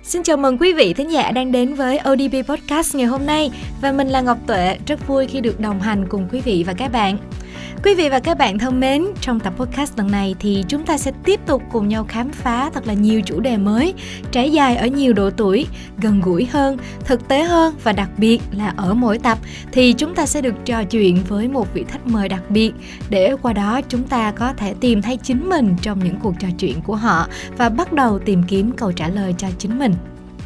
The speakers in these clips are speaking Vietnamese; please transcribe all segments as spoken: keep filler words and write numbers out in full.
Xin chào mừng quý vị thính giả đang đến với ô đê pê Podcast ngày hôm nay. Và mình là Ngọc Tuệ, rất vui khi được đồng hành cùng quý vị và các bạn. Quý vị và các bạn thân mến, trong tập podcast lần này thì chúng ta sẽ tiếp tục cùng nhau khám phá thật là nhiều chủ đề mới, trải dài ở nhiều độ tuổi, gần gũi hơn, thực tế hơn và đặc biệt là ở mỗi tập thì chúng ta sẽ được trò chuyện với một vị khách mời đặc biệt để qua đó chúng ta có thể tìm thấy chính mình trong những cuộc trò chuyện của họ và bắt đầu tìm kiếm câu trả lời cho chính mình.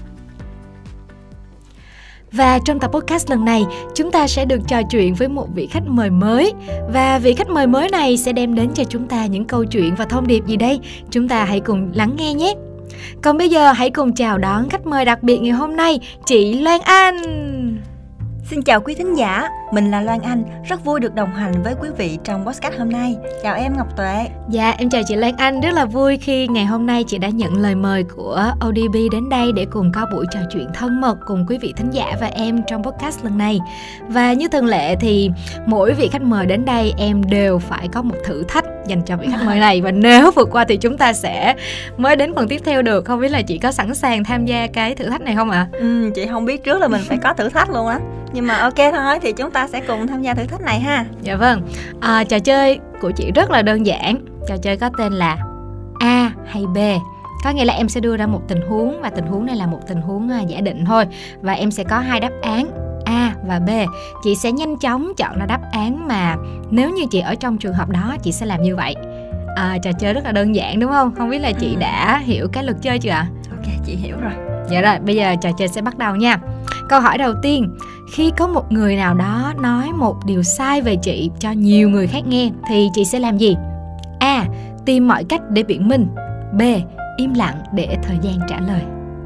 Và trong tập podcast lần này, chúng ta sẽ được trò chuyện với một vị khách mời mới. Và vị khách mời mới này sẽ đem đến cho chúng ta những câu chuyện và thông điệp gì đây? Chúng ta hãy cùng lắng nghe nhé! Còn bây giờ hãy cùng chào đón khách mời đặc biệt ngày hôm nay, chị Loan Anh. Xin chào quý thính giả, mình là Loan Anh, rất vui được đồng hành với quý vị trong podcast hôm nay. Chào em Ngọc Tuệ. Dạ, em chào chị Loan Anh, rất là vui khi ngày hôm nay chị đã nhận lời mời của ô đê pê đến đây để cùng có buổi trò chuyện thân mật cùng quý vị thính giả và em trong podcast lần này. Và như thường lệ thì mỗi vị khách mời đến đây em đều phải có một thử thách dành cho vị khách mời này, và nếu vượt qua thì chúng ta sẽ mới đến phần tiếp theo được. Không biết là chị có sẵn sàng tham gia cái thử thách này không ạ? À? Ừ, chị không biết trước là mình phải có thử thách luôn á. Nhưng mà ok thôi, thì chúng ta sẽ cùng tham gia thử thách này ha. Dạ vâng, à, trò chơi của chị rất là đơn giản. Trò chơi có tên là A hay B. Có nghĩa là em sẽ đưa ra một tình huống, và tình huống này là một tình huống giả định thôi. Và em sẽ có hai đáp án A và B. Chị sẽ nhanh chóng chọn ra đáp án mà nếu như chị ở trong trường hợp đó chị sẽ làm như vậy. à, Trò chơi rất là đơn giản đúng không? Không biết là chị ừ. đã hiểu cái luật chơi chưa ạ? Ok, chị hiểu rồi. Dạ rồi, bây giờ trò chơi sẽ bắt đầu nha. Câu hỏi đầu tiên: khi có một người nào đó nói một điều sai về chị cho nhiều người khác nghe thì chị sẽ làm gì? A. Tìm mọi cách để biện minh. B. Im lặng để thời gian trả lời.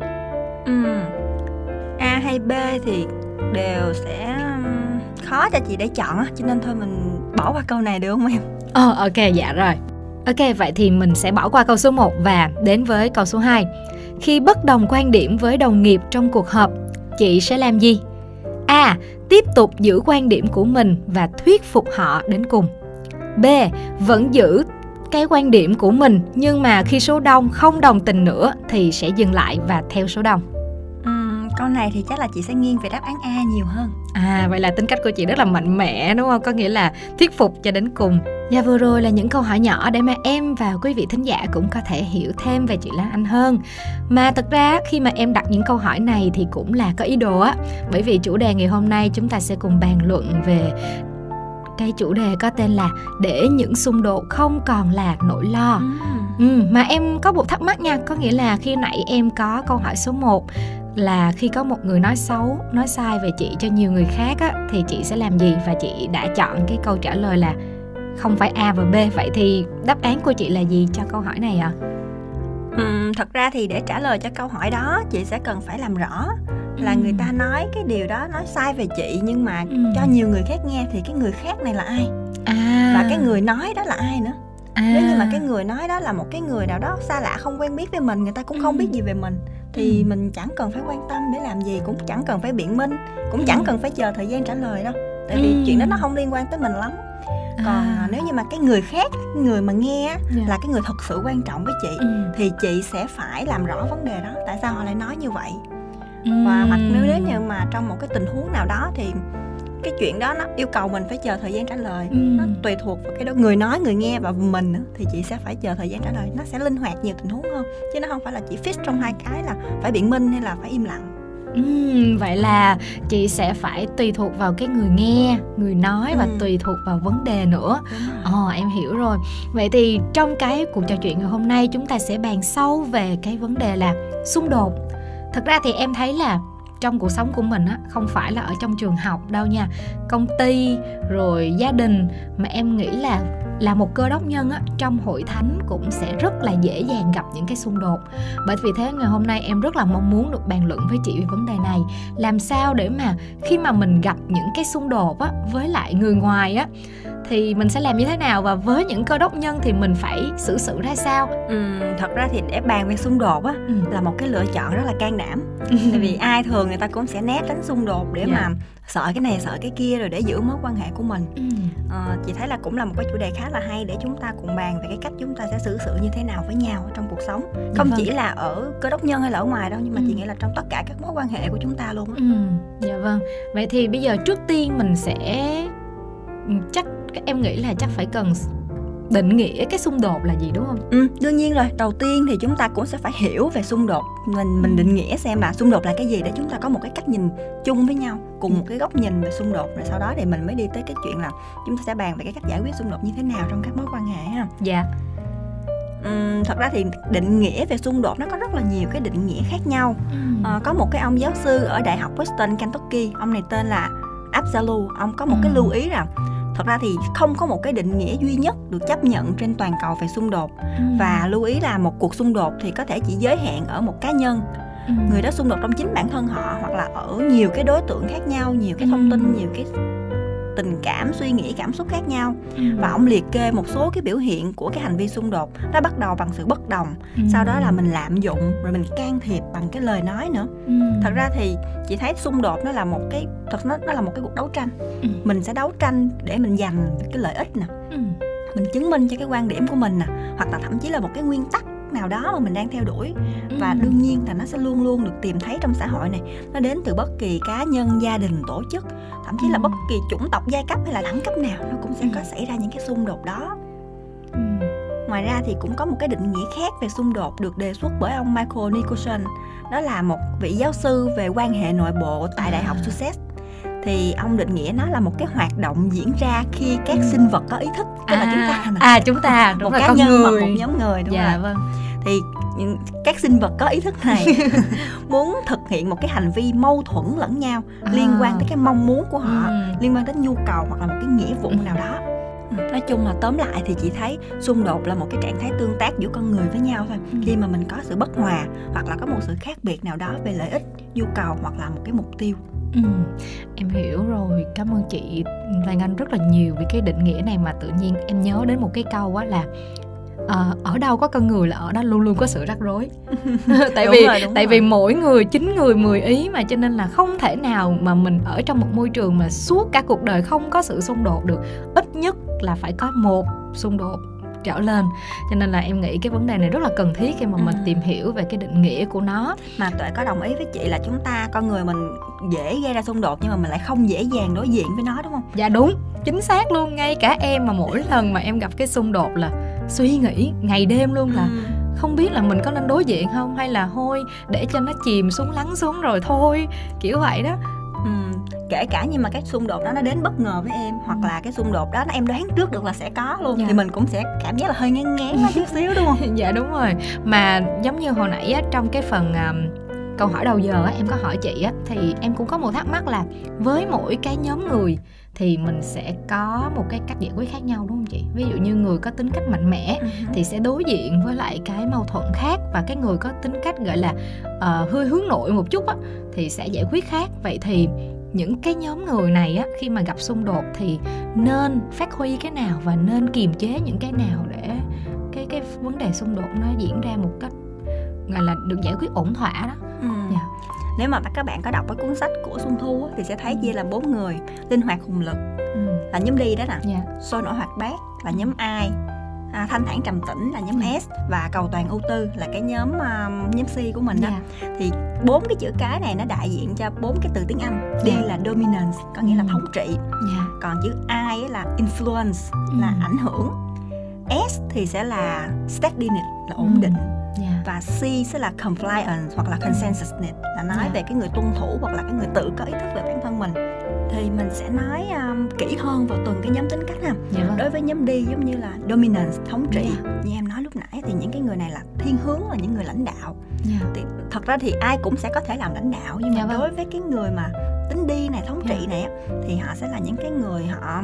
ừ. A hay B thì đều sẽ khó cho chị để chọn, cho nên thôi mình bỏ qua câu này được không em? Ờ, oh, ok, dạ rồi. Ok, vậy thì mình sẽ bỏ qua câu số một và đến với câu số hai. Khi bất đồng quan điểm với đồng nghiệp trong cuộc họp, chị sẽ làm gì? A. Tiếp tục giữ quan điểm của mình và thuyết phục họ đến cùng. B. Vẫn giữ cái quan điểm của mình, nhưng mà khi số đông không đồng tình nữa thì sẽ dừng lại và theo số đông. uhm, Câu này thì chắc là chị sẽ nghiêng về đáp án A nhiều hơn. À, vậy là tính cách của chị rất là mạnh mẽ đúng không? Có nghĩa là thuyết phục cho đến cùng. Và vừa rồi là những câu hỏi nhỏ để mà em và quý vị thính giả cũng có thể hiểu thêm về chị Lan Anh hơn. Mà thật ra khi mà em đặt những câu hỏi này thì cũng là có ý đồ á. Bởi vì chủ đề ngày hôm nay chúng ta sẽ cùng bàn luận về cái chủ đề có tên là để những xung đột không còn là nỗi lo. ừ, Mà em có một thắc mắc nha. Có nghĩa là khi nãy em có câu hỏi số một là khi có một người nói xấu, nói sai về chị cho nhiều người khác á, thì chị sẽ làm gì? Và chị đã chọn cái câu trả lời là không phải A và B. Vậy thì đáp án của chị là gì cho câu hỏi này ạ? À? Ừ, thật ra thì để trả lời cho câu hỏi đó, chị sẽ cần phải làm rõ là ừ. người ta nói cái điều đó nói sai về chị, nhưng mà ừ. cho nhiều người khác nghe thì cái người khác này là ai? À. Và cái người nói đó là ai nữa? À. Nếu như mà cái người nói đó là một cái người nào đó xa lạ không quen biết với mình, người ta cũng không ừ. biết gì về mình, thì ừ. mình chẳng cần phải quan tâm để làm gì, cũng chẳng cần phải biện minh, cũng chẳng ừ. cần phải chờ thời gian trả lời đâu. Tại vì ừ. chuyện đó nó không liên quan tới mình lắm. Còn à. nếu như mà cái người khác, người mà nghe yeah. là cái người thật sự quan trọng với chị, ừ. thì chị sẽ phải làm rõ vấn đề đó, tại sao họ lại nói như vậy. ừ. Và hoặc nếu nếu như mà trong một cái tình huống nào đó thì cái chuyện đó nó yêu cầu mình phải chờ thời gian trả lời, ừ. nó tùy thuộc vào cái đó, người nói, người nghe và mình nữa, thì chị sẽ phải chờ thời gian trả lời. Nó sẽ linh hoạt nhiều tình huống hơn, chứ nó không phải là chỉ fix trong hai cái là phải biện minh hay là phải im lặng. Uhm, vậy là chị sẽ phải tùy thuộc vào cái người nghe, người nói và ừ. tùy thuộc vào vấn đề nữa. Ồ, em hiểu rồi. Vậy thì trong cái cuộc trò chuyện ngày hôm nay chúng ta sẽ bàn sâu về cái vấn đề là xung đột. Thật ra thì em thấy là trong cuộc sống của mình á, không phải là ở trong trường học đâu nha, công ty rồi gia đình, mà em nghĩ là là một cơ đốc nhân á, trong hội thánh cũng sẽ rất là dễ dàng gặp những cái xung đột. Bởi vì thế ngày hôm nay em rất là mong muốn được bàn luận với chị về vấn đề này. Làm sao để mà khi mà mình gặp những cái xung đột á, với lại người ngoài á, thì mình sẽ làm như thế nào, và với những cơ đốc nhân thì mình phải xử sự ra sao? Ừ, thật ra thì để bàn về xung đột á, ừ. là một cái lựa chọn rất là can đảm. Tại vì ai thường người ta cũng sẽ né tránh xung đột để yeah. mà sợ cái này sợ cái kia rồi để giữ mối quan hệ của mình. ừ. à, Chị thấy là cũng là một cái chủ đề khá khá là hay để chúng ta cùng bàn về cái cách chúng ta sẽ xử sự như thế nào với nhau trong cuộc sống. Không vâng. chỉ là ở Cơ Đốc nhân hay là ở ngoài đâu, nhưng mà ừ. chị nghĩ là trong tất cả các mối quan hệ của chúng ta luôn. Ừ. Dạ vâng. Vậy thì bây giờ trước tiên mình sẽ chắc em nghĩ là chắc phải cần định nghĩa cái xung đột là gì, đúng không? Ừ, đương nhiên rồi. Đầu tiên thì chúng ta cũng sẽ phải hiểu về xung đột. Mình mình định nghĩa xem là xung đột là cái gì để chúng ta có một cái cách nhìn chung với nhau, cùng một cái góc nhìn về xung đột. Rồi sau đó thì mình mới đi tới cái chuyện là chúng ta sẽ bàn về cái cách giải quyết xung đột như thế nào trong các mối quan hệ ha. Dạ. Uhm, thật ra thì định nghĩa về xung đột nó có rất là nhiều cái định nghĩa khác nhau. Ừ. À, có một cái ông giáo sư ở Đại học Western Kentucky, ông này tên là Absalu. Ông có một ừ. cái lưu ý rằng thật ra thì không có một cái định nghĩa duy nhất được chấp nhận trên toàn cầu về xung đột. ừ. Và lưu ý là một cuộc xung đột thì có thể chỉ giới hạn ở một cá nhân. ừ. Người đó xung đột trong chính bản thân họ, hoặc là ở nhiều cái đối tượng khác nhau, nhiều cái thông tin, nhiều cái tình cảm, suy nghĩ, cảm xúc khác nhau. ừ. Và ông liệt kê một số cái biểu hiện của cái hành vi xung đột. Nó bắt đầu bằng sự bất đồng, ừ. sau đó là mình lạm dụng, rồi mình can thiệp bằng cái lời nói nữa. ừ. Thật ra thì chị thấy xung đột nó là một cái thật nó, nó là một cái cuộc đấu tranh. ừ. Mình sẽ đấu tranh để mình giành cái lợi ích nè, ừ. mình chứng minh cho cái quan điểm của mình nè, hoặc là thậm chí là một cái nguyên tắc nào đó mà mình đang theo đuổi. ừ. Và đương nhiên là nó sẽ luôn luôn được tìm thấy trong xã hội này. Nó đến từ bất kỳ cá nhân, gia đình, tổ chức, thậm chí là bất kỳ chủng tộc, giai cấp hay là đẳng cấp nào, nó cũng sẽ có xảy ra những cái xung đột đó. ừ. Ngoài ra thì cũng có một cái định nghĩa khác về xung đột được đề xuất bởi ông Michael Nicholson. Đó là một vị giáo sư về quan hệ nội bộ tại Đại học Sussex. Thì ông định nghĩa nó là một cái hoạt động diễn ra khi các sinh vật có ý thức. Tức là chúng ta nè. À chúng ta, đúng một rồi, cá con nhân người. hoặc một nhóm người, đúng dạ, rồi. Vâng. Thì các sinh vật có ý thức này muốn thực hiện một cái hành vi mâu thuẫn lẫn nhau, à. liên quan tới cái mong muốn của họ, ừ. liên quan đến nhu cầu hoặc là một cái nghĩa vụ ừ. nào đó. Nói chung là tóm lại thì chị thấy xung đột là một cái trạng thái tương tác giữa con người với nhau thôi. ừ. Khi mà mình có sự bất hòa, hoặc là có một sự khác biệt nào đó về lợi ích, nhu cầu hoặc là một cái mục tiêu. Ừ, em hiểu rồi. Cảm ơn chị Lan Anh rất là nhiều vì cái định nghĩa này. Mà tự nhiên em nhớ đến một cái câu á là À, ở đâu có con người là ở đó luôn luôn có sự rắc rối. tại đúng vì rồi, tại rồi. vì mỗi người chín người mười ý mà, cho nên là không thể nào mà mình ở trong một môi trường mà suốt cả cuộc đời không có sự xung đột được. Ít nhất là phải có một xung đột trở lên. Cho nên là em nghĩ cái vấn đề này rất là cần thiết khi mà ừ. mình tìm hiểu về cái định nghĩa của nó. Mà Tuệ có đồng ý với chị là chúng ta, con người mình dễ gây ra xung đột, nhưng mà mình lại không dễ dàng đối diện với nó, đúng không? Dạ đúng, chính xác luôn. Ngay cả em mà mỗi lần mà em gặp cái xung đột là suy nghĩ ngày đêm luôn, là ừ. không biết là mình có nên đối diện không, hay là thôi để cho nó chìm xuống, lắng xuống rồi thôi, kiểu vậy đó. ừ. Kể cả nhưng mà cái xung đột đó nó đến bất ngờ với em, hoặc là cái xung đột đó em đoán trước được là sẽ có luôn, dạ. thì mình cũng sẽ cảm giác là hơi ngán ngán một chút xíu, đúng không? Dạ đúng rồi. Mà giống như hồi nãy á, trong cái phần um, câu hỏi đầu giờ á, em có hỏi chị á, thì em cũng có một thắc mắc là với mỗi cái nhóm người thì mình sẽ có một cái cách giải quyết khác nhau, đúng không chị? Ví dụ như người có tính cách mạnh mẽ uh-huh. thì sẽ đối diện với lại cái mâu thuẫn khác, và cái người có tính cách gọi là uh, hơi hướng nội một chút á, thì sẽ giải quyết khác. Vậy thì những cái nhóm người này á, khi mà gặp xung đột thì nên phát huy cái nào và nên kiềm chế những cái nào để cái cái vấn đề xung đột nó diễn ra một cách gọi là được giải quyết ổn thỏa đó. ừ. yeah. Nếu mà các bạn có đọc cái cuốn sách của Xuân Thu á, thì sẽ thấy chia là bốn người: linh hoạt hùng lực ừ. là nhóm đi đó nè, yeah. sôi nổi hoạt bát là nhóm I, à, thanh thản trầm tĩnh là nhóm S, và cầu toàn ưu tư là cái nhóm uh, nhóm C của mình đó. yeah. Thì bốn cái chữ cái này nó đại diện cho bốn cái từ tiếng Anh. D yeah. là dominance, có nghĩa là thống trị. yeah. Còn chữ I là influence, ừ. là ảnh hưởng. S thì sẽ là steadiness, là ổn ừ. định. Yeah. Và C sẽ là compliance hoặc là consensusness, là nói yeah. về cái người tuân thủ hoặc là cái người tự có ý thức về bản thân mình. Thì mình sẽ nói um, kỹ hơn vào từng cái nhóm tính cách ha. Yeah. Đối với nhóm D giống như là dominance, thống trị, yeah. như em nói lúc nãy, thì những cái người này là thiên hướng, là những người lãnh đạo. yeah. Thì thật ra thì ai cũng sẽ có thể làm lãnh đạo, nhưng mà yeah, đối với cái người mà tính D này, thống trị yeah. này, thì họ sẽ là những cái người họ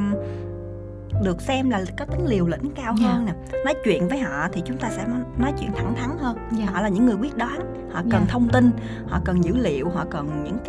được xem là có tính liều lĩnh cao yeah. hơn nè. Nói chuyện với họ thì chúng ta sẽ nói chuyện thẳng thắn hơn. yeah. Họ là những người quyết đoán, họ cần yeah. thông tin, họ cần dữ liệu, họ cần những cái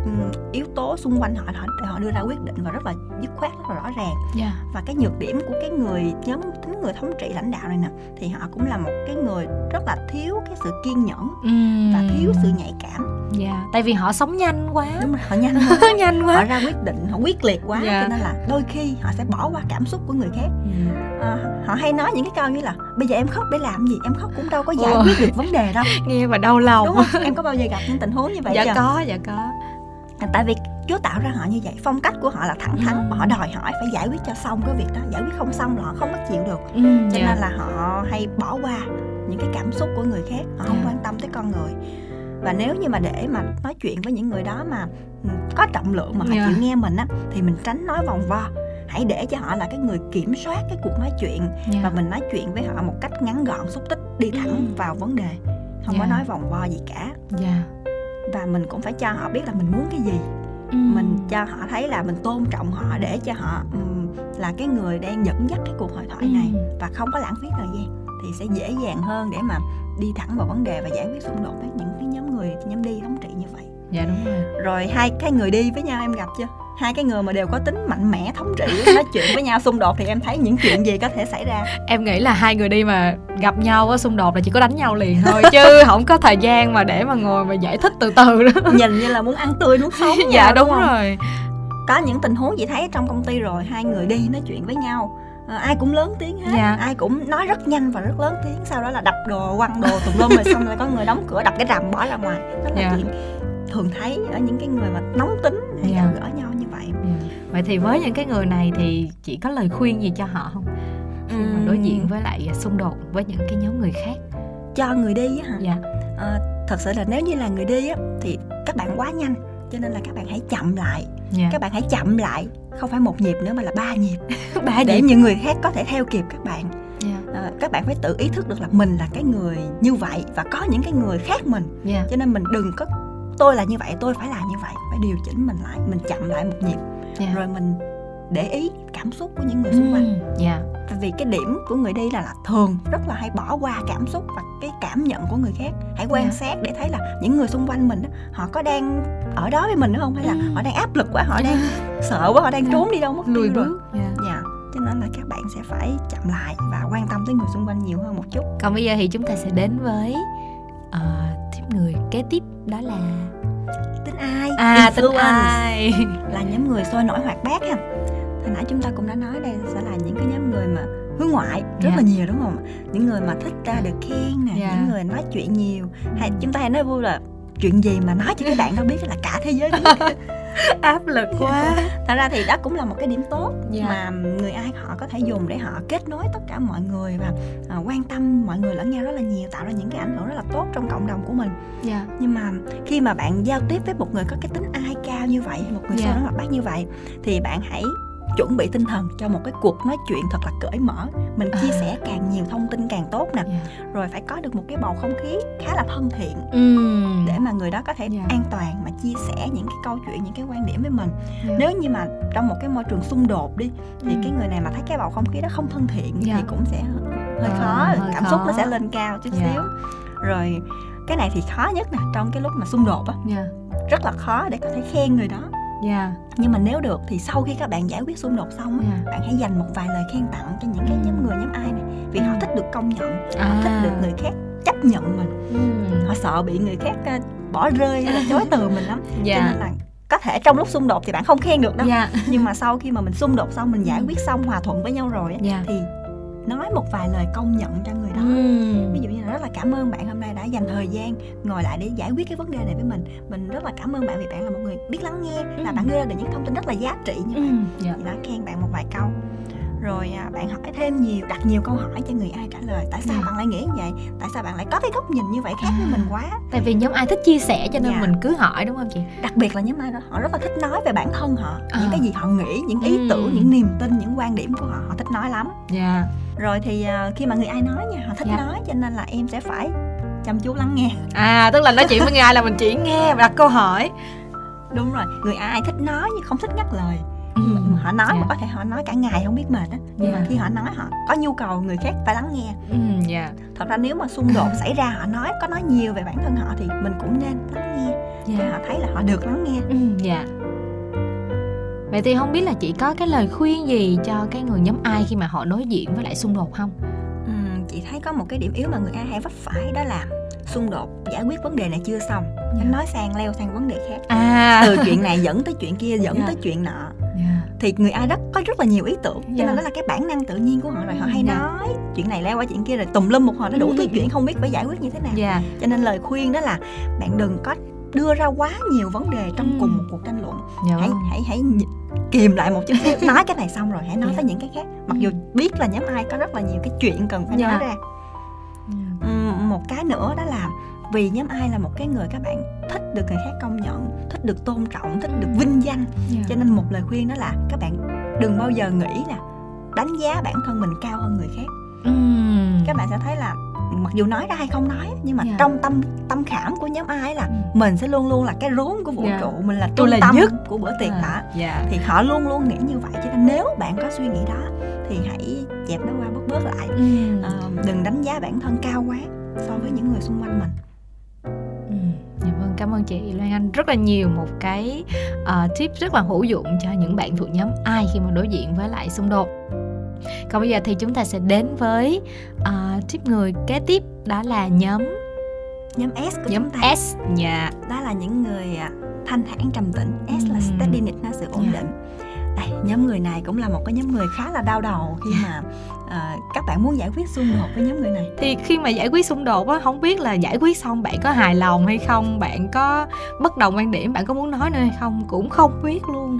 yếu tố xung quanh họ để họ đưa ra quyết định, và rất là dứt khoát, rất là rõ ràng. Yeah. Và cái nhược điểm của cái người nhóm tính người thống trị lãnh đạo này nè, thì họ cũng là một cái người rất là thiếu cái sự kiên nhẫn uhm. và thiếu sự nhạy cảm. Yeah. Tại vì họ sống nhanh quá. Đúng rồi, họ nhanh quá. nhanh quá. Họ ra quyết định, họ quyết liệt quá. Yeah. Cho nên là đôi khi họ sẽ bỏ qua cảm xúc của người khác. Yeah. à, Họ hay nói những cái câu như là bây giờ em khóc để làm gì, em khóc cũng đâu có giải oh. quyết được vấn đề đâu. Nghe mà đau lòng. Đúng không? Em có bao giờ gặp những tình huống như vậy dạ chưa? có, dạ có. À, tại vì Chúa tạo ra họ như vậy, phong cách của họ là thẳng thắn, ừ. họ đòi hỏi phải giải quyết cho xong cái việc đó, giải quyết không xong là họ không có chịu được. ừ, Cho yeah. nên là họ hay bỏ qua những cái cảm xúc của người khác, họ không yeah. quan tâm tới con người. Và nếu như mà để mà nói chuyện với những người đó mà có trọng lượng mà họ yeah. chịu nghe mình á, thì mình tránh nói vòng vo. Hãy để cho họ là cái người kiểm soát cái cuộc nói chuyện, yeah. và mình nói chuyện với họ một cách ngắn gọn, xúc tích, đi thẳng ừ. vào vấn đề, không yeah. có nói vòng vo gì cả. yeah. Và mình cũng phải cho họ biết là mình muốn cái gì. ừ. Mình cho họ thấy là mình tôn trọng họ, để cho họ um, là cái người đang dẫn dắt cái cuộc hội thoại ừ. này, và không có lãng phí thời gian, thì sẽ dễ dàng hơn để mà đi thẳng vào vấn đề và giải quyết xung đột với những cái nhóm người, nhóm đi thống trị như vậy. Dạ đúng rồi. Rồi hai cái người đi với nhau em gặp chưa? Hai cái người mà đều có tính mạnh mẽ, thống trị, nói chuyện với nhau xung đột thì em thấy những chuyện gì có thể xảy ra? Em nghĩ là hai người đi mà gặp nhau á, xung đột là chỉ có đánh nhau liền thôi, chứ không có thời gian mà để mà ngồi mà giải thích từ từ đó. Nhìn như là muốn ăn tươi nuốt sống. Dạ đúng, đúng rồi. Có những tình huống chị thấy trong công ty rồi, hai người đi nói chuyện với nhau, à, ai cũng lớn tiếng hết, dạ. ai cũng nói rất nhanh và rất lớn tiếng, sau đó là đập đồ, quăng đồ tùm lum, rồi xong rồi có người đóng cửa, đập cái rầm bỏ ra ngoài. Đó là dạ. chuyện thường thấy ở những cái người mà nóng tính hay yeah. gặp gỡ nhau như vậy. yeah. Vậy thì với những cái người này thì chị có lời khuyên gì cho họ không, khi uhm. mà đối diện với lại xung đột với những cái nhóm người khác? Cho người đi á hả? yeah. à, Thật sự là nếu như là người đi á, thì các bạn quá nhanh, cho nên là các bạn hãy chậm lại. yeah. Các bạn hãy chậm lại, không phải một nhịp nữa mà là ba nhịp. ba để nhịp. Những người khác có thể theo kịp các bạn. yeah. à, Các bạn phải tự ý thức được là mình là cái người như vậy, và có những cái người khác mình. yeah. Cho nên mình đừng có tôi là như vậy, tôi phải làm như vậy. Phải điều chỉnh mình lại, mình chậm lại một nhịp. yeah. Rồi mình để ý cảm xúc của những người xung quanh. mm, yeah. Tại vì cái điểm của người đi là, là thường rất là hay bỏ qua cảm xúc và cái cảm nhận của người khác. Hãy quan yeah. sát để thấy là những người xung quanh mình họ có đang ở đó với mình nữa không, hay là mm. họ đang áp lực quá, họ đang sợ quá, họ đang trốn đi đâu mất lùi bước. yeah. yeah. Cho nên là các bạn sẽ phải chậm lại và quan tâm tới người xung quanh nhiều hơn một chút. Còn bây giờ thì chúng ta sẽ đến với uh, tiếp người kế tiếp, đó là tính ai. À, tính ai là nhóm người sôi nổi hoạt bát ha. Hồi nãy chúng ta cũng đã nói đây sẽ là những cái nhóm người mà hướng ngoại rất yeah. là nhiều, đúng không? Những người mà thích ra được khen nè, yeah. những người nói chuyện nhiều. Hay chúng ta hay nói vui là chuyện gì mà nói cho các bạn đâu biết là cả thế giới biết. Áp lực quá. Thật ra thì đó cũng là một cái điểm tốt yeah. mà người ai họ có thể dùng để họ kết nối tất cả mọi người và uh, quan tâm mọi người lẫn nhau rất là nhiều, tạo ra những cái ảnh hưởng rất là tốt trong cộng đồng của mình. yeah. Nhưng mà khi mà bạn giao tiếp với một người có cái tính ai cao như vậy, một người yeah. sôi nổi hoạt bát như vậy, thì bạn hãy chuẩn bị tinh thần cho một cái cuộc nói chuyện thật là cởi mở. Mình chia à. sẻ càng nhiều thông tin càng tốt nè. yeah. Rồi phải có được một cái bầu không khí khá là thân thiện, uhm. để mà người đó có thể yeah. an toàn mà chia sẻ những cái câu chuyện, những cái quan điểm với mình. yeah. Nếu như mà trong một cái môi trường xung đột đi, thì uhm. cái người này mà thấy cái bầu không khí đó không thân thiện yeah. thì cũng sẽ hơi khó, à, hơi cảm khó. xúc nó sẽ lên cao chút yeah. xíu. Rồi cái này thì khó nhất nè, trong cái lúc mà xung đột á, yeah. rất là khó để có thể khen người đó. yeah. Nhưng mà nếu được thì sau khi các bạn giải quyết xung đột xong, yeah. bạn hãy dành một vài lời khen tặng cho những cái nhóm người, nhóm ai này, vì họ thích được công nhận, à. họ thích được người khác chấp nhận mình. mm. Họ sợ bị người khác bỏ rơi hay là chối từ mình lắm. yeah. Cho nên là có thể trong lúc xung đột thì bạn không khen được đâu. yeah. Nhưng mà sau khi mà mình xung đột xong, mình giải quyết xong, hòa thuận với nhau rồi yeah. thì nói một vài lời công nhận cho người đó. uhm. Ví dụ như là rất là cảm ơn bạn hôm nay đã dành thời gian ngồi lại để giải quyết cái vấn đề này với mình. Mình rất là cảm ơn bạn vì bạn là một người biết lắng nghe, là bạn đưa ra được những thông tin rất là giá trị như vậy. yeah. Thì đó, khen bạn một vài câu. Rồi à, bạn hỏi thêm nhiều, đặt nhiều câu hỏi cho người ai trả lời. Tại sao yeah. bạn lại nghĩ như vậy? Tại sao bạn lại có cái góc nhìn như vậy khác à. với mình quá? Tại vì nhóm ai thích chia sẻ cho nên yeah. mình cứ hỏi, đúng không chị? Đặc biệt là nhóm ai đó, họ rất là thích nói về bản thân họ, à. những cái gì họ nghĩ, những ý ừ. tưởng, những niềm tin, những quan điểm của họ, họ thích nói lắm. yeah. Rồi thì uh, khi mà người ai nói nha, họ thích yeah. nói, cho nên là em sẽ phải chăm chú lắng nghe. À, tức là nói chuyện với người ai là mình chỉ nghe và đặt câu hỏi. Đúng rồi, người ai thích nói nhưng không thích ngắt lời. ừ. Họ nói yeah. mà có thể họ nói cả ngày không biết mệt á, nhưng yeah. mà khi họ nói họ có nhu cầu người khác phải lắng nghe. ừ, yeah. Thật ra nếu mà xung đột xảy ra, họ nói có nói nhiều về bản thân họ thì mình cũng nên lắng nghe yeah. Để họ thấy là họ được lắng nghe. Ừ, dạ. Vậy thì không biết là chị có cái lời khuyên gì cho cái người nhóm I khi mà họ đối diện với lại xung đột không? Ừ, chị thấy có một cái điểm yếu mà người I hay vấp phải, đó là xung đột giải quyết vấn đề này chưa xong, yeah. nói sang leo sang vấn đề khác, à. từ chuyện này dẫn tới chuyện kia, dẫn yeah. tới chuyện nọ, yeah. thì người I rất có rất là nhiều ý tưởng, cho yeah. nên đó là cái bản năng tự nhiên của họ rồi. Họ hay yeah. nói chuyện này leo qua chuyện kia rồi tùm lum một hồi nó đủ thứ chuyện không biết phải giải quyết như thế nào. yeah. Cho nên lời khuyên đó là bạn đừng có đưa ra quá nhiều vấn đề trong mm. cùng một cuộc tranh luận. yeah. hãy hãy hãy kìm lại một chút xíu, nói cái này xong rồi hãy nói yeah. tới những cái khác, mặc dù biết là nhóm I có rất là nhiều cái chuyện cần phải yeah. nói ra. yeah. uhm, một cái nữa đó là vì nhóm I là một cái người các bạn thích được người khác công nhận, thích được tôn trọng, thích được vinh danh, yeah. cho nên một lời khuyên đó là các bạn đừng bao giờ nghĩ là đánh giá bản thân mình cao hơn người khác. mm. Các bạn sẽ thấy là mặc dù nói ra hay không nói, nhưng mà yeah. trong tâm tâm khảm của nhóm I là mình sẽ luôn luôn là cái rốn của vũ yeah. trụ, mình là trung tâm nhất của bữa tiệc đó. yeah. Thì họ luôn luôn nghĩ như vậy, cho nên nếu bạn có suy nghĩ đó thì hãy dẹp nó qua, bớt bớt lại. mm. à, đừng đánh giá bản thân cao quá so với những người xung quanh mình. Dạ vâng, cảm ơn chị Loan Anh rất là nhiều, một cái uh, tip rất là hữu dụng cho những bạn thuộc nhóm I khi mà đối diện với lại xung đột. Còn bây giờ thì chúng ta sẽ đến với uh, tip người kế tiếp, đó là nhóm nhóm S của nhóm chúng ta. S, dạ. Đó là những người thanh thản trầm tĩnh. S là steadiness, là sự ổn định. Đây, nhóm người này cũng là một cái nhóm người khá là đau đầu khi mà uh, các bạn muốn giải quyết xung đột với nhóm người này. Thì khi mà giải quyết xung đột á, không biết là giải quyết xong bạn có hài lòng hay không, bạn có bất đồng quan điểm, bạn có muốn nói nữa hay không, cũng không biết luôn. ừ.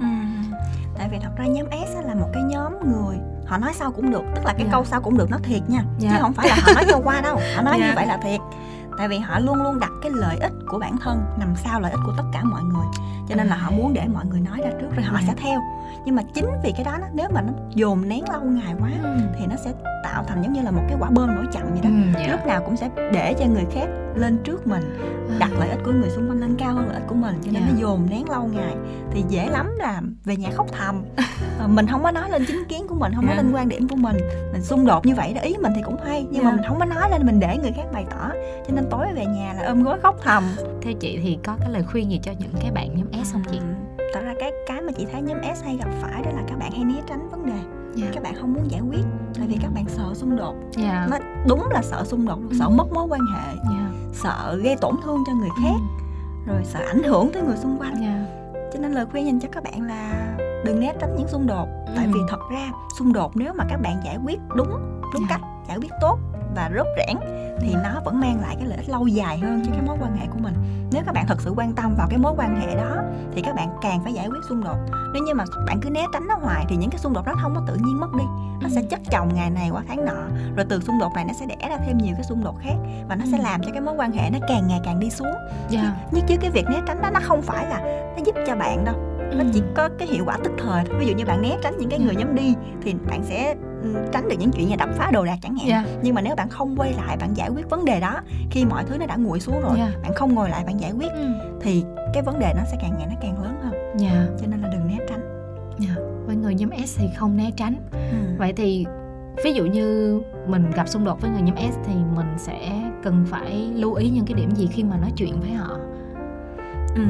Tại vì thật ra nhóm S là một cái nhóm người họ nói sao cũng được, tức là cái yeah. câu sao cũng được nó thiệt nha, yeah. chứ không phải là họ nói cho qua đâu, họ nói yeah. như vậy là thiệt. Tại vì họ luôn luôn đặt cái lợi ích của bản thân nằm sau lợi ích của tất cả mọi người, cho nên là họ muốn để mọi người nói ra trước rồi họ yeah. sẽ theo. Nhưng mà chính vì cái đó, nếu mà nó dồn nén lâu ngày quá ừ. thì nó sẽ tạo thành giống như là một cái quả bom nổ chậm vậy đó. ừ, yeah. Lúc nào cũng sẽ để cho người khác lên trước mình, đặt lợi ích của người xung quanh lên cao hơn lợi ích của mình, cho nên yeah. nó dồn nén lâu ngày thì dễ lắm là về nhà khóc thầm. Mình không có nói lên chính kiến của mình, không yeah. nói lên quan điểm của mình, mình xung đột như vậy đó, ý mình thì cũng hay, nhưng yeah. mà mình không có nói lên, mình để người khác bày tỏ, cho nên tối về nhà là ôm gối khóc thầm. Theo chị thì có cái lời khuyên gì cho những cái bạn nhóm S không chị? Thật ra cái cái mà chị thấy nhóm S hay gặp phải đó là các bạn hay né tránh vấn đề. yeah. Các bạn không muốn giải quyết, tại vì các bạn sợ xung đột. yeah. Nó đúng là sợ xung đột, sợ ừ. mất mối quan hệ, yeah. sợ gây tổn thương cho người khác, ừ. rồi sợ ảnh hưởng tới người xung quanh. yeah. Cho nên lời khuyên dành cho các bạn là đừng né tránh những xung đột. ừ. Tại vì thật ra xung đột nếu mà các bạn giải quyết đúng đúng yeah. cách, giải quyết tốt và rốt rẽn thì nó vẫn mang lại cái lợi ích lâu dài hơn cho cái mối quan hệ của mình. Nếu các bạn thật sự quan tâm vào cái mối quan hệ đó thì các bạn càng phải giải quyết xung đột. Nếu như mà bạn cứ né tránh nó hoài thì những cái xung đột đó không có tự nhiên mất đi, nó sẽ chất chồng ngày này qua tháng nọ, rồi từ xung đột này nó sẽ đẻ ra thêm nhiều cái xung đột khác, và nó sẽ làm cho cái mối quan hệ nó càng ngày càng đi xuống. yeah. Nhưng chứ cái việc né tránh đó nó không phải là nó giúp cho bạn đâu, nó chỉ có cái hiệu quả tức thời thôi. Ví dụ như bạn né tránh những cái người nhóm đi thì bạn sẽ tránh được những chuyện như đập phá đồ đạc chẳng hạn. yeah. Nhưng mà nếu bạn không quay lại, bạn giải quyết vấn đề đó khi mọi thứ nó đã nguội xuống rồi, yeah. bạn không ngồi lại bạn giải quyết, ừ. thì cái vấn đề nó sẽ càng ngày nó càng lớn hơn. yeah. Cho nên là đừng né tránh. yeah. Với người nhóm S thì không né tránh. ừ. Vậy thì ví dụ như mình gặp xung đột với người nhóm S thì mình sẽ cần phải lưu ý những cái điểm gì khi mà nói chuyện với họ? ừ.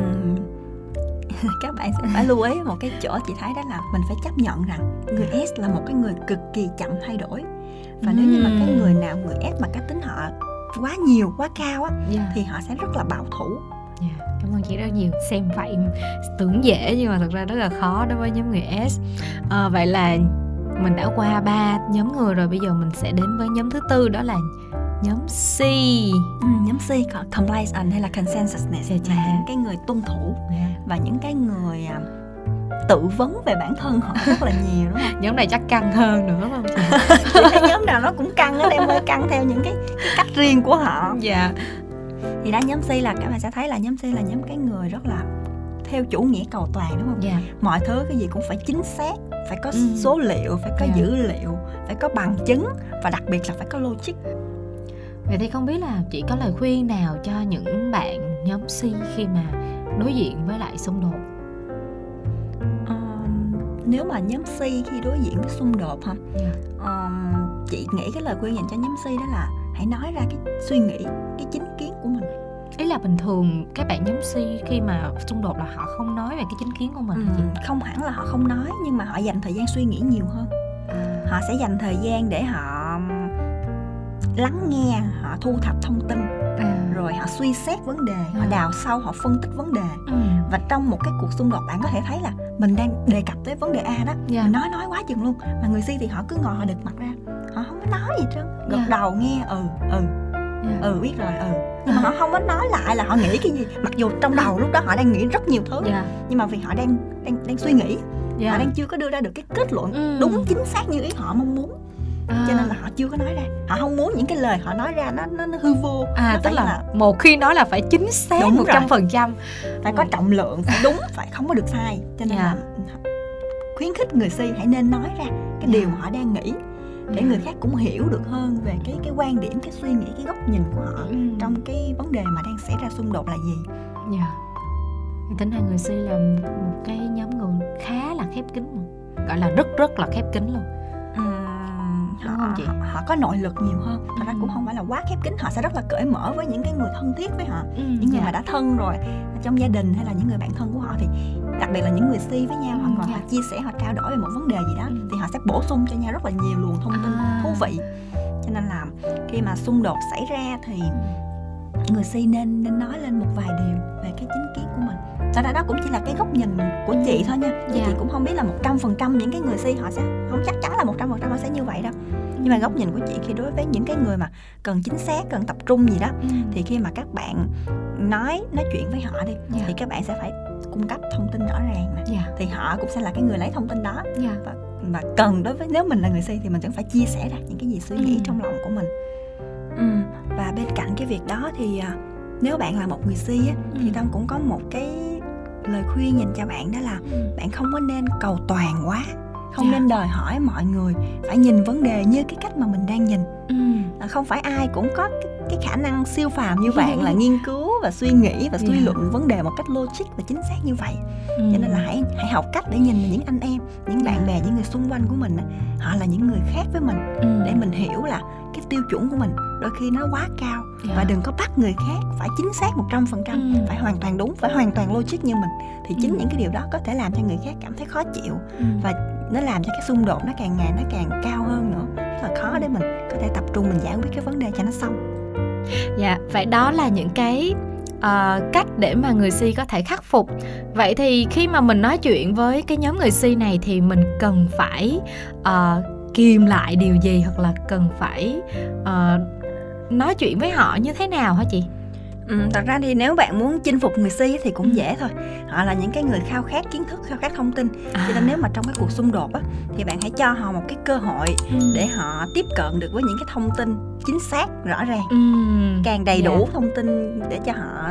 Các bạn sẽ phải lưu ý một cái chỗ chị thấy đó là mình phải chấp nhận rằng người S là một cái người cực kỳ chậm thay đổi. Và nếu như mà cái người nào người S mà cá tính họ quá nhiều, quá cao á, yeah. thì họ sẽ rất là bảo thủ. yeah. Cảm ơn chị rất nhiều. Xem vậy tưởng dễ nhưng mà thật ra rất là khó đối với nhóm người S. à, Vậy là mình đã qua ba nhóm người rồi, bây giờ mình sẽ đến với nhóm thứ tư, đó là nhóm C. ừ, Nhóm C có compliance hay là consensusness, yeah, là những cái người tuân thủ, yeah. và những cái người uh, tự vấn về bản thân họ rất là nhiều, đúng không? Nhóm này chắc căng hơn nữa đúng không chị? Chị thấy nhóm nào nó cũng căng á, em ơi, căng theo những cái, cái cách riêng của họ. Dạ. Thì đó, nhóm C là các bạn sẽ thấy là nhóm C là nhóm cái người rất là theo chủ nghĩa cầu toàn, đúng không? Yeah. Mọi thứ cái gì cũng phải chính xác, phải có ừ. số liệu, phải có yeah. dữ liệu, phải có bằng chứng, và đặc biệt là phải có logic. Vậy thì không biết là chị có lời khuyên nào cho những bạn nhóm C khi mà đối diện với lại xung đột? Um, nếu mà nhóm C khi đối diện với xung đột hả? Yeah. Um, chị nghĩ cái lời khuyên dành cho nhóm C đó là hãy nói ra cái suy nghĩ, cái chính kiến của mình. Ý là bình thường các bạn nhóm C khi mà xung đột là họ không nói về cái chính kiến của mình. ừ, Không hẳn là họ không nói, nhưng mà họ dành thời gian suy nghĩ nhiều hơn. à. Họ sẽ dành thời gian để họ lắng nghe, họ thu thập thông tin, à. rồi họ suy xét vấn đề, à. họ đào sâu, họ phân tích vấn đề. ừ. Và trong một cái cuộc xung đột, bạn có thể thấy là mình đang đề cập tới vấn đề A đó, yeah. mình nói nói quá chừng luôn, mà người C thì họ cứ ngồi họ đực mặt ra, họ không có nói gì trơn, gật yeah. đầu nghe ừ ừ yeah. ừ biết rồi ừ, nhưng mà họ không có nói lại là họ nghĩ cái gì, mặc dù trong đầu lúc đó họ đang nghĩ rất nhiều thứ, yeah. nhưng mà vì họ đang đang đang suy nghĩ, yeah. họ đang chưa có đưa ra được cái kết luận ừ. đúng chính xác như ý họ mong muốn. À. Cho nên là họ chưa có nói ra, họ không muốn những cái lời họ nói ra nó nó, nó hư vô. À, nó tức là, là một khi nói là phải chính xác một trăm phần trăm, phải có trọng lượng, phải đúng, phải không có được sai. Cho nên yeah. là khuyến khích người C hãy nên nói ra cái yeah. điều mà họ đang nghĩ, để yeah. người khác cũng hiểu được hơn về cái cái quan điểm, cái suy nghĩ, cái góc nhìn của họ ừ. trong cái vấn đề mà đang xảy ra xung đột là gì. Dạ. Yeah. Tính ra người C là một cái nhóm người khá là khép kín luôn, gọi là rất rất là khép kín luôn. Họ, họ, họ có nội lực nhiều hơn. Thật ra ừ. cũng không phải là quá khép kín. Họ sẽ rất là cởi mở với những cái người thân thiết với họ, ừ, những người dạ. mà đã thân rồi trong gia đình hay là những người bạn thân của họ, thì đặc biệt là những người C với nhau, họ ngồi dạ. họ chia sẻ, họ trao đổi về một vấn đề gì đó, ừ. thì họ sẽ bổ sung cho nhau rất là nhiều luồng thông tin à. thú vị. Cho nên là khi mà xung đột xảy ra thì người C nên nên nói lên một vài điều về cái chính kiến của mình. Thật ra đó cũng chỉ là cái góc nhìn của chị thôi nha. Chị, yeah. chị cũng không biết là một trăm phần trăm những cái người C họ sẽ không chắc chắn là một trăm phần trăm họ sẽ như vậy đâu. Nhưng mà góc nhìn của chị khi đối với những cái người mà cần chính xác, cần tập trung gì đó, ừ. thì khi mà các bạn nói nói chuyện với họ đi, yeah. thì các bạn sẽ phải cung cấp thông tin rõ ràng nè. Yeah. Thì họ cũng sẽ là cái người lấy thông tin đó. Yeah. Và, và cần đối với nếu mình là người C thì mình vẫn phải chia sẻ ra những cái gì suy nghĩ ừ. trong lòng của mình. Ừ. Và bên cạnh cái việc đó thì nếu bạn là một người C á, ừ. thì Tâm cũng có một cái lời khuyên dành cho bạn, đó là ừ. bạn không có nên cầu toàn quá, không yeah. nên đòi hỏi mọi người phải nhìn vấn đề như cái cách mà mình đang nhìn. ừ. à, Không phải ai cũng có cái, cái khả năng siêu phàm như bạn là nghiên cứu và suy nghĩ và suy yeah. luận vấn đề một cách logic và chính xác như vậy. ừ. Cho nên là hãy hãy học cách để nhìn những anh em, những bạn yeah. bè, những người xung quanh của mình, họ là những người khác với mình, ừ. để mình hiểu là cái tiêu chuẩn của mình đôi khi nó quá cao. yeah. Và đừng có bắt người khác phải chính xác một trăm phần trăm, phải hoàn toàn đúng, phải hoàn toàn logic như mình. Thì chính ừ. những cái điều đó có thể làm cho người khác cảm thấy khó chịu, ừ. và nó làm cho cái xung đột nó càng ngày nó càng cao hơn nữa. Rất là khó để mình có thể tập trung mình giải quyết cái vấn đề cho nó xong. Dạ, vậy đó là những cái uh, cách để mà người C có thể khắc phục. Vậy thì khi mà mình nói chuyện với cái nhóm người C này thì mình cần phải uh, kìm lại điều gì, hoặc là cần phải uh, nói chuyện với họ như thế nào hả chị? Ừ, thật ra thì nếu bạn muốn chinh phục người C thì cũng ừ. dễ thôi. Họ là những cái người khao khát kiến thức, khao khát thông tin. à. Cho nên nếu mà trong cái cuộc xung đột á, thì bạn hãy cho họ một cái cơ hội ừ. để họ tiếp cận được với những cái thông tin chính xác, rõ ràng, ừ. càng đầy đủ yeah. thông tin để cho họ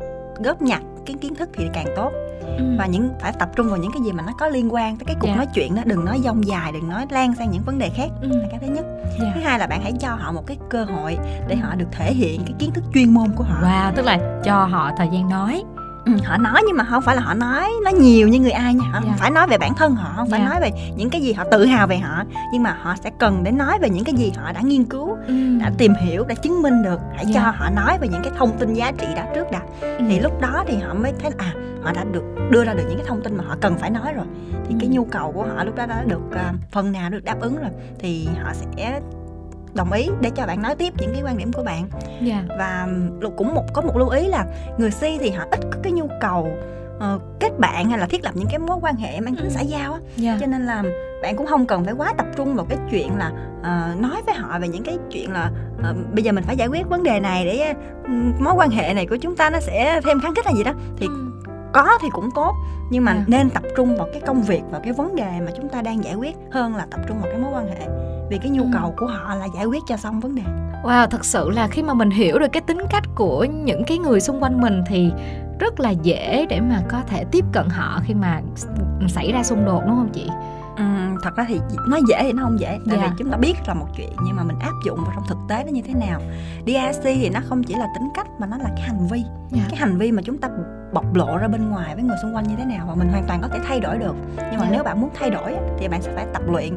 góp nhặt cái kiến thức thì càng tốt. ừ. Và những phải tập trung vào những cái gì mà nó có liên quan tới cái cuộc yeah. nói chuyện đó, đừng nói dông dài, đừng nói lan sang những vấn đề khác. ừ. Là cái thứ nhất. yeah. Thứ hai là bạn hãy cho họ một cái cơ hội để họ được thể hiện cái kiến thức chuyên môn của họ. Wow, tức là cho họ thời gian nói. Ừ, họ nói nhưng mà không phải là họ nói nói nhiều như người ai nha. Họ yeah. không phải nói về bản thân họ, không phải yeah. nói về những cái gì họ tự hào về họ, nhưng mà họ sẽ cần để nói về những cái gì họ đã nghiên cứu, ừ. đã tìm hiểu, đã chứng minh được. Hãy yeah. cho họ nói về những cái thông tin giá trị đó trước đã. ừ. Thì lúc đó thì họ mới thấy à, họ đã được đưa ra được những cái thông tin mà họ cần phải nói rồi. Thì ừ. cái nhu cầu của họ lúc đó đã được uh, phần nào được đáp ứng rồi, thì họ sẽ đồng ý để cho bạn nói tiếp những cái quan điểm của bạn. yeah. Và cũng một có một lưu ý là người C thì họ ít có cái nhu cầu uh, kết bạn hay là thiết lập những cái mối quan hệ mang tính xã giao á. yeah. Cho nên là bạn cũng không cần phải quá tập trung vào cái chuyện là uh, nói với họ về những cái chuyện là uh, bây giờ mình phải giải quyết vấn đề này để uh, mối quan hệ này của chúng ta nó sẽ thêm khăng khít hay gì đó. Thì ừ. có thì cũng tốt, nhưng mà yeah. nên tập trung vào cái công việc, vào cái vấn đề mà chúng ta đang giải quyết, hơn là tập trung vào cái mối quan hệ. Vì cái nhu cầu của họ là giải quyết cho xong vấn đề. Wow, thật sự là khi mà mình hiểu được cái tính cách của những cái người xung quanh mình thì rất là dễ để mà có thể tiếp cận họ khi mà xảy ra xung đột, đúng không chị? Ừ, thật ra thì nói dễ thì nó không dễ. Tại yeah. vì chúng ta biết là một chuyện, nhưng mà mình áp dụng vào trong thực tế nó như thế nào. đê i xê thì nó không chỉ là tính cách mà nó là cái hành vi. yeah. Cái hành vi mà chúng ta bộc lộ ra bên ngoài với người xung quanh như thế nào, và mình hoàn toàn có thể thay đổi được. Nhưng mà yeah. nếu bạn muốn thay đổi thì bạn sẽ phải tập luyện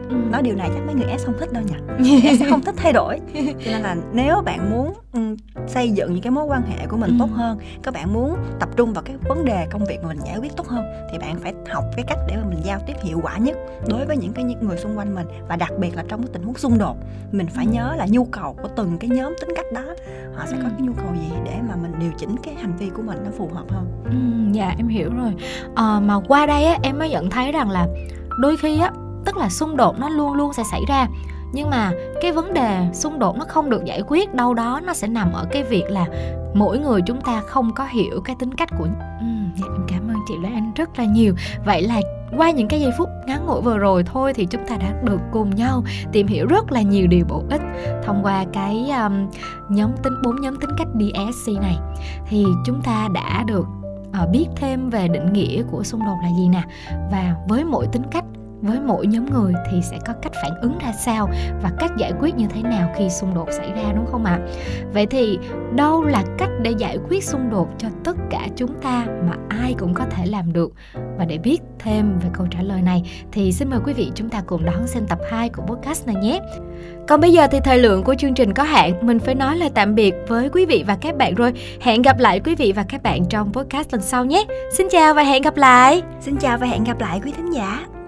ừ. Nói điều này chắc mấy người S không thích đâu nhỉ. S sẽ không thích thay đổi. Cho nên là nếu bạn muốn um, xây dựng những cái mối quan hệ của mình ừ. tốt hơn, các bạn muốn tập trung vào cái vấn đề công việc mà mình giải quyết tốt hơn, thì bạn phải học cái cách để mà mình giao tiếp hiệu quả nhất đối với những cái người xung quanh mình. Và đặc biệt là trong cái tình huống xung đột, mình phải nhớ là nhu cầu của từng cái nhóm tính cách đó, họ sẽ có cái nhu cầu gì để mà mình điều chỉnh cái hành vi của mình nó phù hợp hơn. Ừ, dạ em hiểu rồi. À, mà qua đây á, em mới nhận thấy rằng là đôi khi á, tức là xung đột nó luôn luôn sẽ xảy ra, nhưng mà cái vấn đề xung đột nó không được giải quyết, đâu đó nó sẽ nằm ở cái việc là mỗi người chúng ta không có hiểu cái tính cách của. Ừ, dạ, em cảm ơn chị Lê Anh rất là nhiều. Vậy là qua những cái giây phút ngắn ngủi vừa rồi thôi thì chúng ta đã được cùng nhau tìm hiểu rất là nhiều điều bổ ích thông qua cái um, nhóm tính bốn nhóm tính cách đê ét xê này. Thì chúng ta đã được uh, biết thêm về định nghĩa của xung đột là gì nè, và với mỗi tính cách, với mỗi nhóm người thì sẽ có cách phản ứng ra sao và cách giải quyết như thế nào khi xung đột xảy ra, đúng không ạ? Vậy thì đâu là cách để giải quyết xung đột cho tất cả chúng ta mà ai cũng có thể làm được? Và để biết thêm về câu trả lời này thì xin mời quý vị chúng ta cùng đón xem tập hai của podcast này nhé. Còn bây giờ thì thời lượng của chương trình có hạn, mình phải nói lời tạm biệt với quý vị và các bạn rồi. Hẹn gặp lại quý vị và các bạn trong podcast lần sau nhé. Xin chào và hẹn gặp lại. Xin chào và hẹn gặp lại quý thính giả.